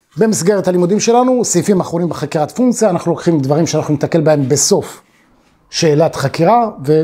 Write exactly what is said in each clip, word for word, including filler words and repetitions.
במסגרת הלימודים שלנו, סעיפים אחרונים בחקירת פונקציה, אנחנו לוקחים דברים שאנחנו נתקל בהם בסוף שאלת חקירה ו...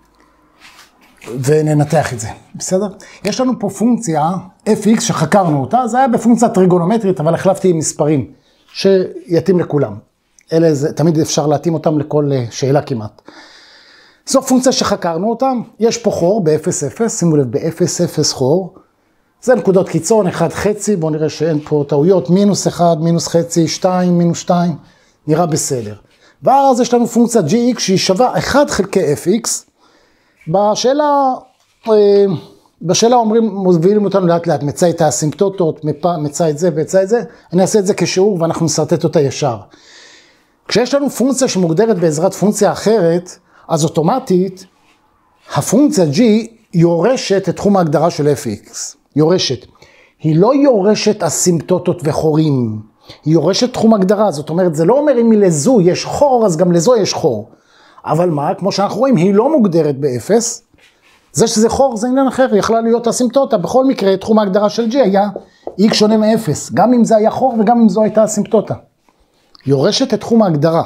וננתח את זה, בסדר? יש לנו פה פונקציה אף אקס שחקרנו אותה, זה היה בפונקציה טריגונומטרית, אבל החלפתי עם מספרים שיתאים לכולם. אלה זה, תמיד אפשר להתאים אותם לכל שאלה כמעט. זו פונקציה שחקרנו אותה, יש פה חור ב-אפס אפס, שימו לב ב-אפס אפס חור, זה נקודות קיצון, אחד חצי, בואו נראה שאין פה טעויות, מינוס אחד, מינוס חצי, שתיים, מינוס שתיים, נראה בסדר. ואז יש לנו פונקציה ג'י אקס שהיא שווה אחד חלקי אף אקס, בשאלה, בשאלה אומרים, מובילים אותנו לאט לאט, מצא את האסימפטוטות, מצא את זה ומצא את זה, אני אעשה את זה כשיעור ואנחנו נסרטט אותה ישר. כשיש לנו פונקציה שמוגדרת בעזרת פונקציה אחרת, אז אוטומטית, הפונקציה G יורשת את תחום ההגדרה של אף אקס. יורשת. היא לא יורשת אסימפטוטות וחורים. היא יורשת תחום הגדרה. זאת אומרת, זה לא אומר אם לזו יש חור, אז גם לזו יש חור. אבל מה? כמו שאנחנו רואים, היא לא מוגדרת באפס. זה שזה חור זה עניין אחר, היא יכלה להיות אסימפטוטה. בכל מקרה, תחום ההגדרה של G היה X שונה מאפס. גם אם זה היה חור וגם אם זו הייתה אסימפטוטה. יורשת את תחום ההגדרה.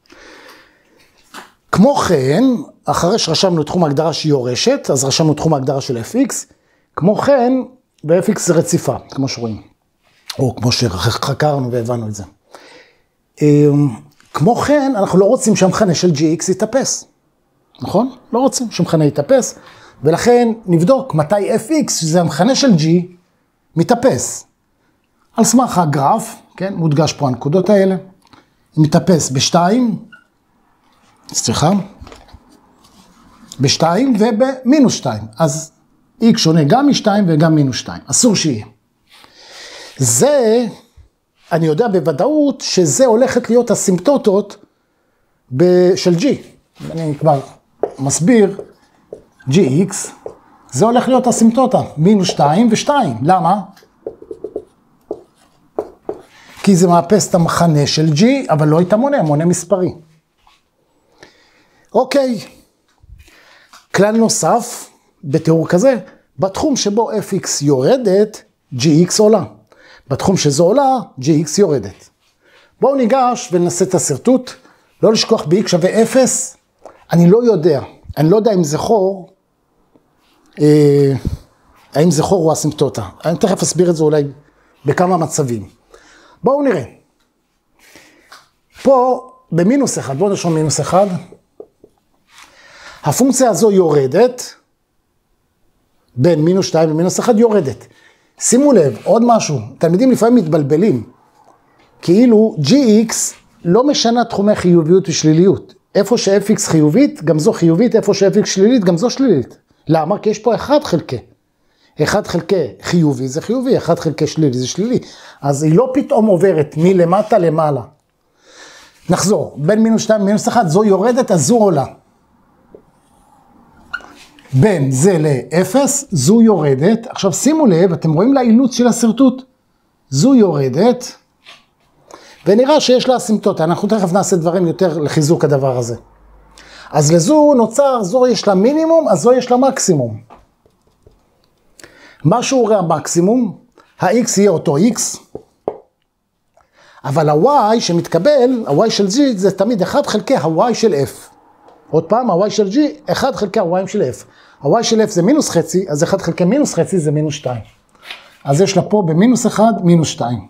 כמו כן, אחרי שרשמנו את תחום ההגדרה שהיא יורשת, אז רשמנו את תחום ההגדרה של אף אקס, כמו כן, ב-אף אקס זה רציפה, כמו שרואים, או כמו שחקרנו והבנו את זה. כמו כן, אנחנו לא רוצים שהמכנה של ג'י אקס יתאפס, נכון? לא רוצים שהמכנה יתאפס, ולכן נבדוק מתי אף אקס, שזה המכנה של G, מתאפס. על סמך הגרף, כן, מודגש פה הנקודות האלה, מתאפס בשתיים, סליחה, בשתיים ובמינוס שתיים. אז X שונה גם משתיים וגם מינוס שתיים. אסור שיהיה. זה, אני יודע בוודאות שזה הולכת להיות אסימפטוטות של G. אני כבר מסביר, ג'י אקס, זה הולך להיות אסימפטוטה, מינוס שתיים ושתיים. למה? כי זה מאפס את המכנה של G, אבל לא את המונה, המונה מספרי. אוקיי, כלל נוסף בתיאור כזה, בתחום שבו אף אקס יורדת, ג'י אקס עולה. בתחום שזו עולה, ג'י אקס יורדת. בואו ניגש וננסה את השרטוט, לא לשכוח ב-X שווה אפס, אני לא יודע, אני לא יודע אם זה חור, אה, האם זה חור או אסימפטוטה. אני תכף אסביר את זה אולי בכמה מצבים. בואו נראה. פה במינוס אחד, בואו נרשום מינוס אחד, הפונקציה הזו יורדת, בין מינוס שתיים ומינוס אחד יורדת. שימו לב, עוד משהו, תלמידים לפעמים מתבלבלים, כאילו ג'י אקס לא משנה תחומי חיוביות ושליליות. איפה ש-אף אקס חיובית, גם זו חיובית, איפה ש-אף אקס שלילית, גם זו שלילית. למה? כי יש פה אחד חלקי. אחד חלקי חיובי זה חיובי, אחד חלקי שלילי זה שלילי. אז היא לא פתאום עוברת מלמטה למעלה. נחזור, בין מינוס שתיים ומינוס אחד, זו יורדת, אז זו עולה. בין זה לאפס, זו יורדת. עכשיו שימו לב, אתם רואים לאילוץ של השרטוט. זו יורדת, ונראה שיש לה אסימפטוטה. אנחנו תכף נעשה דברים יותר לחיזוק הדבר הזה. אז לזו נוצר, זו יש לה מינימום, אז זו יש לה מקסימום. מה שיעורי המקסימום? ה-X יהיה אותו X, אבל ה-Y שמתקבל, ה-Y של G זה תמיד אחד חלקי ה-Y של F. עוד פעם, ה-Y של G, אחד חלקי ה-Y של F. ה-Y של F זה מינוס חצי, אז אחד חלקי מינוס חצי זה מינוס שתיים. אז יש לה פה במינוס אחד, מינוס שתיים.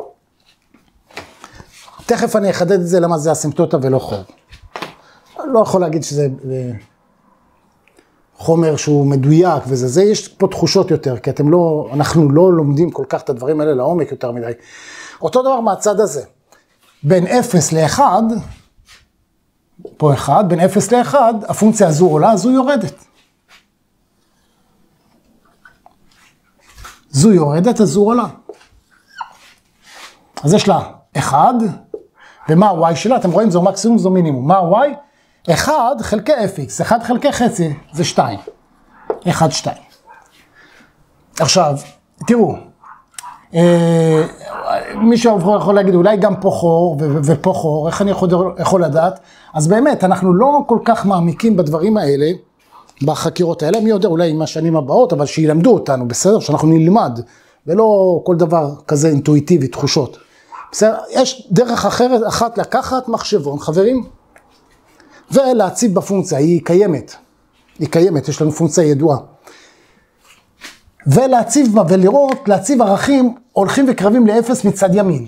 תכף אני אחדד את זה למה זה אסימפטוטה ולא חור. אני לא יכול להגיד שזה חומר שהוא מדויק וזה, זה יש פה תחושות יותר, כי אתם לא, אנחנו לא לומדים כל כך את הדברים האלה לעומק יותר מדי. אותו דבר מהצד הזה. בין אפס ל-אחד, פה אחד, בין אפס ל-אחד, הפונקציה הזו עולה, הזו יורדת. זו יורדת, הזו עולה. אז יש לה אחד, ומה ה-Y שלה? אתם רואים, זו מקסימום, זו מינימום. מה ה-Y? אחד חלקי אף אקס, אחד חלקי חצי, זה שתיים. אחד, שתיים. עכשיו, תראו, אה, מישהו יכול להגיד, אולי גם פה חור ופה חור, איך אני יכול, יכול לדעת? אז באמת, אנחנו לא כל כך מעמיקים בדברים האלה, בחקירות האלה, מי יודע, אולי עם השנים הבאות, אבל שילמדו אותנו, בסדר? שאנחנו נלמד, ולא כל דבר כזה אינטואיטיבי, תחושות. בסדר? יש דרך אחרת, אחת לקחת מחשבון, חברים, ולהציב בפונקציה, היא קיימת, היא קיימת, יש לנו פונקציה ידועה. ולהציב בה ולראות, להציב ערכים הולכים וקרבים לאפס מצד ימין.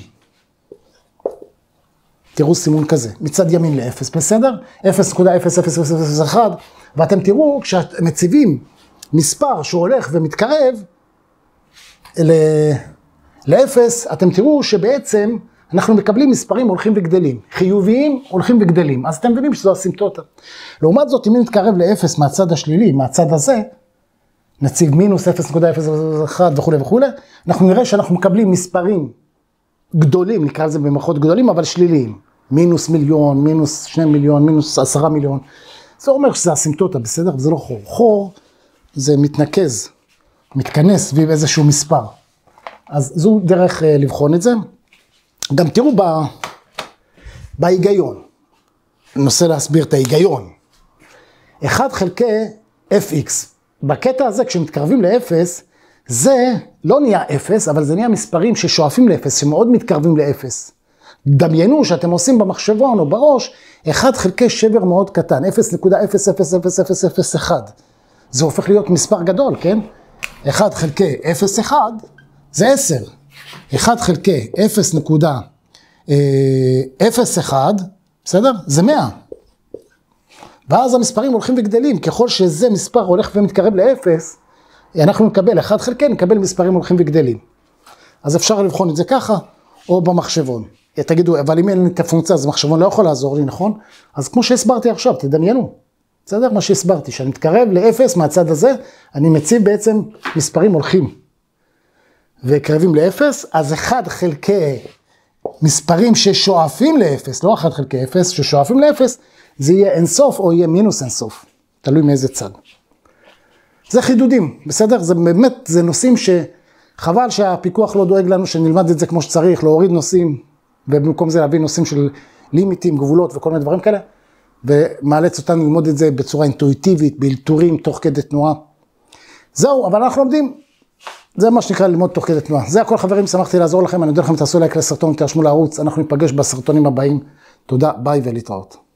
תראו סימון כזה, מצד ימין לאפס, בסדר? אפס נקודה אפס אפס אפס אפס אחת, ואתם תראו, כשאתם מציבים מספר שהולך ומתקרב לאפס, אתם תראו שבעצם אנחנו מקבלים מספרים הולכים וגדלים. חיוביים הולכים וגדלים, אז אתם מבינים שזו אסימפטוטה. לעומת זאת, אם נתקרב לאפס מהצד השלילי, מהצד הזה, נציב מינוס אפס נקודה אפס אפס אחת וכו' וכו', אנחנו נראה שאנחנו מקבלים מספרים גדולים, נקרא לזה במערכות גדולים, אבל שליליים. מינוס מיליון, מינוס שני מיליון, מינוס עשרה מיליון. זה אומר שזה אסימפטוטה, בסדר? זה לא חור. חור זה מתנקז, מתכנס סביב איזשהו מספר. אז זו דרך לבחון את זה. גם תראו ב... בהיגיון. אני מנסה להסביר את ההיגיון. אחד חלקי אף איקס. בקטע הזה, כשמתקרבים לאפס, זה לא נהיה אפס, אבל זה נהיה מספרים ששואפים לאפס, שמאוד מתקרבים לאפס. דמיינו שאתם עושים במחשבון או בראש, אחד חלקי שבר מאוד קטן, אפס נקודה אפס אפס אפס אפס אפס אחת. זה הופך להיות מספר גדול, כן? אחד חלקי אפס אחת זה עשר. אחד חלקי אפס נקודה אפס אחת, בסדר? זה מאה. ואז המספרים הולכים וגדלים, ככל שזה מספר הולך ומתקרב לאפס, אנחנו נקבל אחד חלקי, נקבל מספרים הולכים וגדלים. אז אפשר לבחון את זה ככה, או במחשבון. תגידו, אבל אם אין לי את הפונקציה, אז מחשבון לא יכול לעזור לי, נכון? אז כמו שהסברתי עכשיו, תדמיינו. בסדר? מה שהסברתי, שאני מתקרב לאפס מהצד הזה, אני מציב בעצם מספרים הולכים וקרבים לאפס, אז אחד חלקי מספרים ששואפים לאפס, לא אחד חלקי אפס, ששואפים לאפס, זה יהיה אינסוף או יהיה מינוס אינסוף, תלוי מאיזה צד. זה חידודים, בסדר? זה באמת, זה נושאים שחבל שהפיקוח לא דואג לנו שנלמד את זה כמו שצריך, להוריד נושאים, ובמקום זה להביא נושאים של לימיטים, גבולות וכל מיני דברים כאלה, ומאלץ אותנו ללמוד את זה בצורה אינטואיטיבית, באלתורים, תוך כדי תנועה. זהו, אבל אנחנו לומדים, זה מה שנקרא ללמוד תוך כדי תנועה. זה הכל חברים, שמחתי לעזור לכם, אני יודע לכם, תעשו לייק לסרטון, תרשמו לערוץ, אנחנו ניפגש בסרטונים הבאים. תודה, ביי ולהתראות.